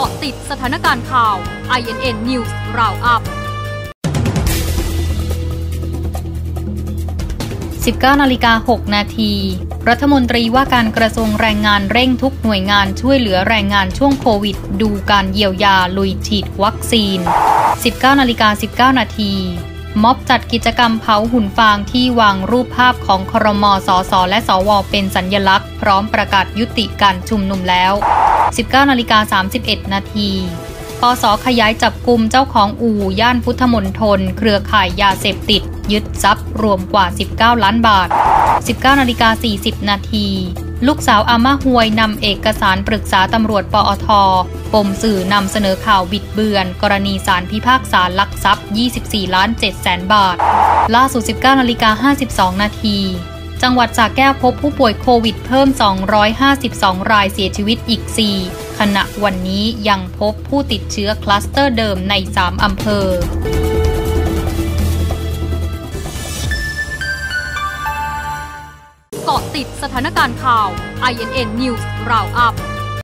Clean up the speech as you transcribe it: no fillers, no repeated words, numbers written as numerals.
าะติดสถานการณ์ข่าว INN News Roundup 19:06 นาทีรัฐมนตรีว่าการกระทรวงแรงงานเร่งทุกหน่วยงานช่วยเหลือแรงงานช่วงโควิดดูการเยียวยาลุยฉีดวัคซีน 19:19 นาทีม็อบจัดกิจกรรมเผาหุ่นฟางที่วางรูปภาพของครม.สส.และสว.เป็นสัญลักษณ์พร้อมประกาศยุติการชุมนุมแล้ว 19:31 นาทีปส.ขยายจับกุมเจ้าของอู่ย่านพุทธมณฑลเครือข่ายยาเสพติดยึดทรัพย์รวมกว่า19ล้านบาท 19:40 นาทีลูกสาวอาม่าฮวยนำเอกสารปรึกษาตำรวจปอท.ปมสื่อนำเสนอข่าวบิดเบือนกรณีศาลพิพากษาลักทรัพย์24.7 ล้านบาทล่าสุด 19:52 นาทีจังหวัดสระแก้วพบผู้ป่วยโควิดเพิ่ม252รายเสียชีวิตอีก4ขณะวันนี้ยังพบผู้ติดเชื้อคลัสเตอร์เดิมใน3อำเภอเกาะติดสถานการณ์ข่าว INN News Roundup